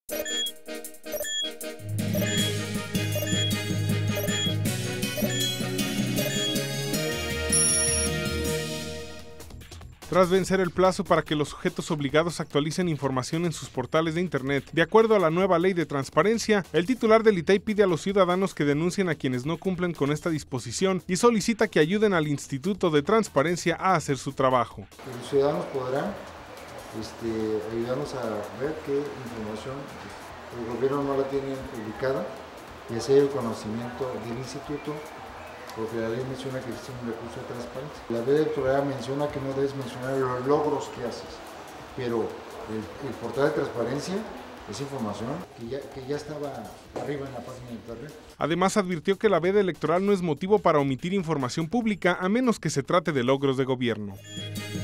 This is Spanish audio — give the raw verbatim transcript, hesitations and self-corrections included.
Tras vencer el plazo para que los sujetos obligados actualicen información en sus portales de Internet, de acuerdo a la nueva ley de transparencia, el titular del I T E I pide a los ciudadanos que denuncien a quienes no cumplen con esta disposición y solicita que ayuden al Instituto de Transparencia a hacer su trabajo. Los ciudadanos podrán este, ayudarnos a ver qué información el gobierno no la tiene publicada y hacer el conocimiento del instituto, porque la ley menciona que existe un recurso de transparencia. La ley electoral menciona que no debes mencionar los logros que haces, pero el, el portal de transparencia es información que ya, que ya estaba arriba en la página de internet. Además, advirtió que la veda electoral no es motivo para omitir información pública a menos que se trate de logros de gobierno.